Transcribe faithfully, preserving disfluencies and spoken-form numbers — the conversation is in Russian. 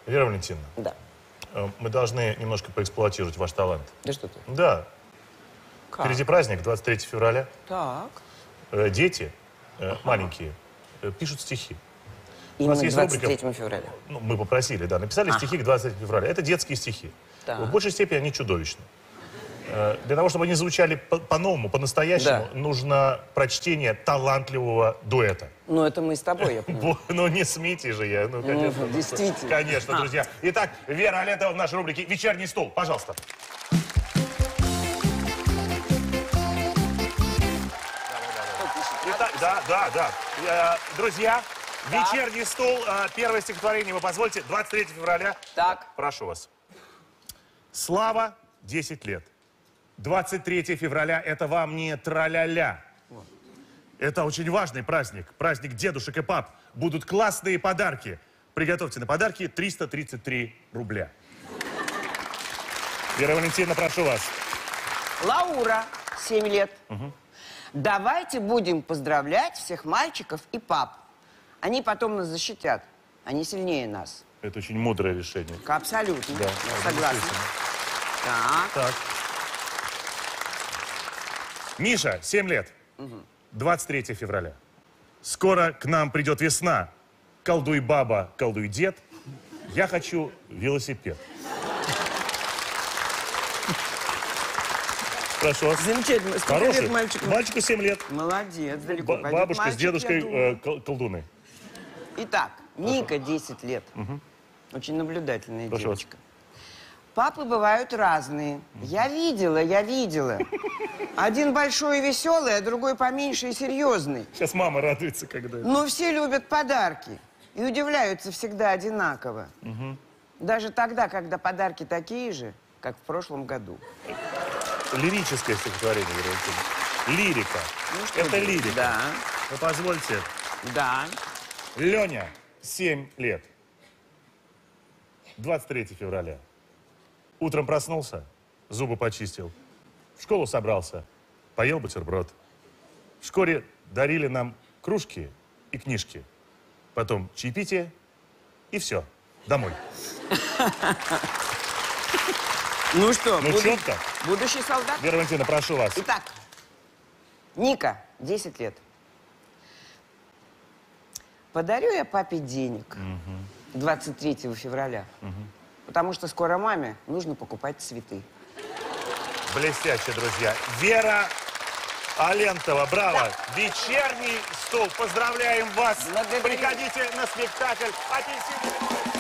Вера Валентиновна. Да. Мы должны немножко поэксплуатировать ваш талант. Да что ты? Да. Как? Впереди праздник, двадцать третьего февраля. Так. Э, дети, э, ага. маленькие, э, пишут стихи. Именно к двадцать третьему февраля. Ну, мы попросили, да. Написали ага. стихи к двадцать третьему февраля. Это детские стихи. Так. В большей степени они чудовищны. Э, для того, чтобы они звучали по-новому, по-настоящему, да. нужно прочтение талантливого дуэта. Ну, это мы с тобой, я понимаю. Ну, не смейте же я. Ну, конечно. Ну, действительно. Конечно, а. друзья. Итак, Вера Алентова в нашей рубрике «Вечерний стол». Пожалуйста. Итак, да, да, да. Э, друзья, так. вечерний стол. Э, первое стихотворение, вы позвольте, двадцать третьего февраля. Так. Прошу вас. Слава, десять лет. двадцать третьего февраля – это вам не траля-ля. Это очень важный праздник. Праздник дедушек и пап. Будут классные подарки. Приготовьте на подарки триста тридцать три рубля. Вера Валентиновна, прошу вас. Лаура, семь лет. Угу. Давайте будем поздравлять всех мальчиков и пап. Они потом нас защитят. Они сильнее нас. Это очень мудрое решение. Абсолютно. Да, я согласна. Так. Так. Миша, семь лет. Угу. двадцать третьего февраля. Скоро к нам придет весна. Колдуй баба, колдуй дед. Я хочу велосипед. Прошу вас. Замечательно. Сколько Хороший. лет мальчику? Мальчику семь лет. Молодец. Далеко Б бабушка мальчик, с дедушкой э, кол колдуны. Итак, Ника, десять лет. Угу. Очень наблюдательная Прошу девочка. вас. Папы бывают разные. Угу. Я видела, я видела. Один большой и веселый, а другой поменьше и серьезный. Сейчас мама радуется, когда... Но все любят подарки. И удивляются всегда одинаково. Угу. Даже тогда, когда подарки такие же, как в прошлом году. Лирическое стихотворение, Вера. Лирика. Ну, это лирика. Да. Вы позвольте. Да. Леня, семь лет. двадцать третьего февраля. Утром проснулся, зубы почистил. В школу собрался, поел бутерброд. В школе дарили нам кружки и книжки. Потом чаепитие и все. Домой. Ну что, ну, буду... четко. будущий солдат? Вера Валентиновна, прошу вас. Итак, Ника, десять лет. Подарю я папе денег угу. двадцать третьего февраля, угу. потому что скоро маме нужно покупать цветы. Блестяще, друзья. Вера Алентова, браво. Да. Вечерний стол. Поздравляем вас. Благодарю. Приходите на спектакль «Апельсиновый».